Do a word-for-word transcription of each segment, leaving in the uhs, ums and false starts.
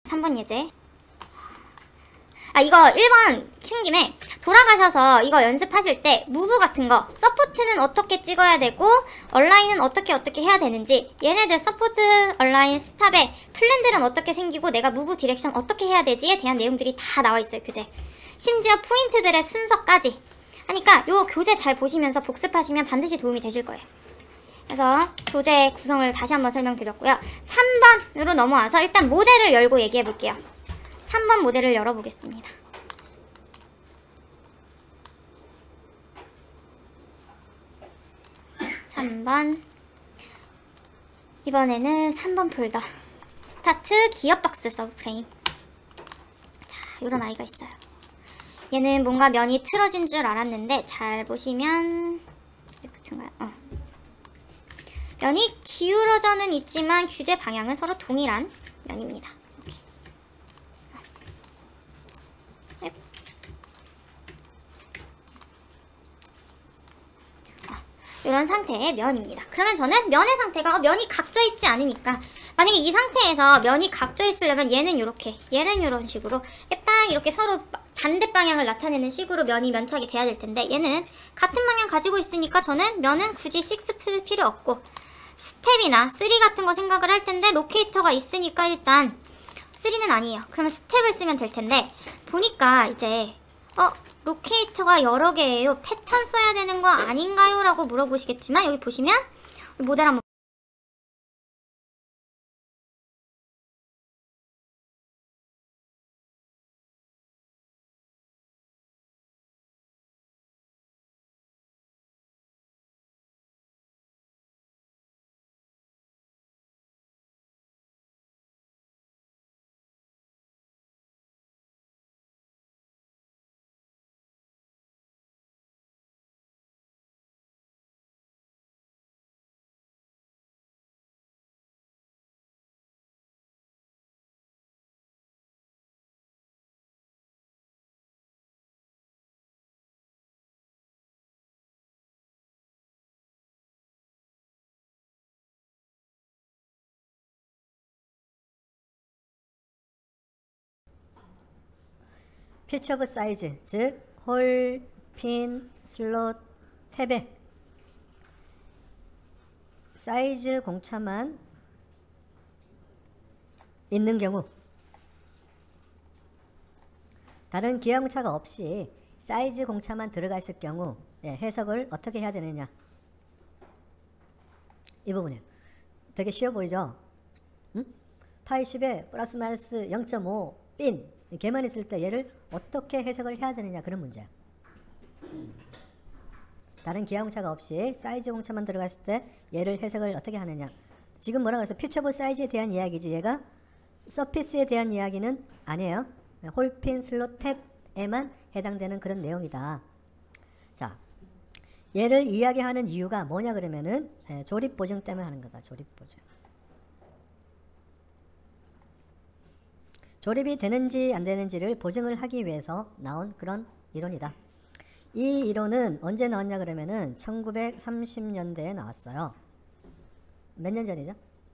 삼 번 예제. 아 이거 일 번 키운 김에 돌아가셔서 이거 연습하실 때 무브 같은 거 서포트는 어떻게 찍어야 되고 얼라인은 어떻게 어떻게 해야 되는지, 얘네들 서포트, 얼라인, 스탑에 플랜들은 어떻게 생기고 내가 무브 디렉션 어떻게 해야 되지에 대한 내용들이 다 나와 있어요, 교재. 심지어 포인트들의 순서까지. 그러니까 요 교재 잘 보시면서 복습하시면 반드시 도움이 되실 거예요. 그래서 교재 구성을 다시 한번 설명드렸고요. 삼 번으로 넘어와서 일단 모델을 열고 얘기해 볼게요. 삼 번 모델을 열어보겠습니다. 삼 번. 이번에는 삼 번 폴더. 스타트 기어박스 서브프레임. 자, 요런 아이가 있어요. 얘는 뭔가 면이 틀어진 줄 알았는데 잘 보시면 이렇게 붙은가요? 어. 면이 기울어져는 있지만 규제 방향은 서로 동일한 면입니다. 이런 상태의 면입니다. 그러면 저는 면의 상태가 면이 각져 있지 않으니까, 만약에 이 상태에서 면이 각져 있으려면 얘는 이렇게, 얘는 이런 식으로 딱 이렇게 서로 반대 방향을 나타내는 식으로 면이 면착이 돼야 될 텐데, 얘는 같은 방향 가지고 있으니까 저는 면은 굳이 식스 풀 필요 없고 스텝이나 쓰리 같은 거 생각을 할 텐데, 로케이터가 있으니까 일단 쓰리는 아니에요. 그러면 스텝을 쓰면 될 텐데, 보니까 이제 어? 로케이터가 여러 개예요. 패턴 써야 되는 거 아닌가요? 라고 물어보시겠지만, 여기 보시면 모델 한번 피처 오브 사이즈, 즉 홀, 핀, 슬롯, 탭에 사이즈 공차만 있는 경우, 다른 기하 공차가 없이 사이즈 공차만 들어가 있을 경우, 예, 해석을 어떻게 해야 되느냐, 이 부분이에요. 되게 쉬워 보이죠? 응? 파이 십에 플러스 마이너스 영 점 오 핀 걔만 있을 때 얘를 어떻게 해석을 해야 되느냐, 그런 문제야. 다른 기하 공차가 없이 사이즈 공차만 들어갔을 때 얘를 해석을 어떻게 하느냐. 지금 뭐라고 해서 피처 오브 사이즈에 대한 이야기지, 얘가 서피스에 대한 이야기는 아니에요. 홀핀, 슬롯, 탭에만 해당되는 그런 내용이다. 자, 얘를 이야기하는 이유가 뭐냐 그러면은, 예, 조립 보증 때문에 하는 거다. 조립 보증. 조립이 되는지 안 되는지를 보증을 하기 위해서 나온 그런 이론이다. 이 이론은 언제 나왔냐 그러면은 천구백삼십 년대에 나왔어요. 몇 년 전이죠?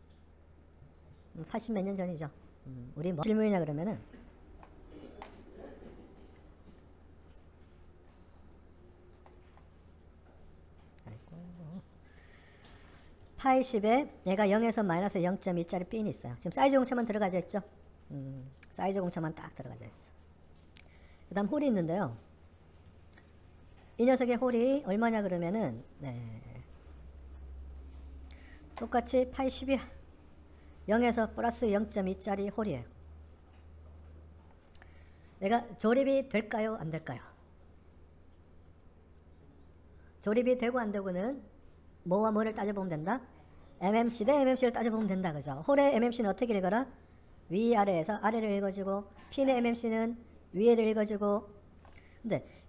팔십 몇 년 전이죠. 음, 우리 뭐 질문이냐 그러면은, 파이 십에 얘가 영에서 마이너스 영 점 이짜리 핀이 있어요. 지금 사이즈 공차만 들어가져 있죠. 음, 사이즈 공차만 딱 들어가져 있어. 그 다음 홀이 있는데요. 이 녀석의 홀이 얼마냐 그러면은, 네, 똑같이 파이 십이야. 영에서 플러스 영 점 이짜리 홀이에요. 얘가 조립이 될까요? 안 될까요? 조립이 되고 안 되고는 뭐와 뭐를 따져보면 된다? 엠엠씨 대 엠엠씨를 따져보면 된다. 그죠? 홀의 엠엠씨는 어떻게 읽어라? 위아래에서 아래를 읽어주고, 핀의 엠엠씨는 위에를 읽어주고. 근데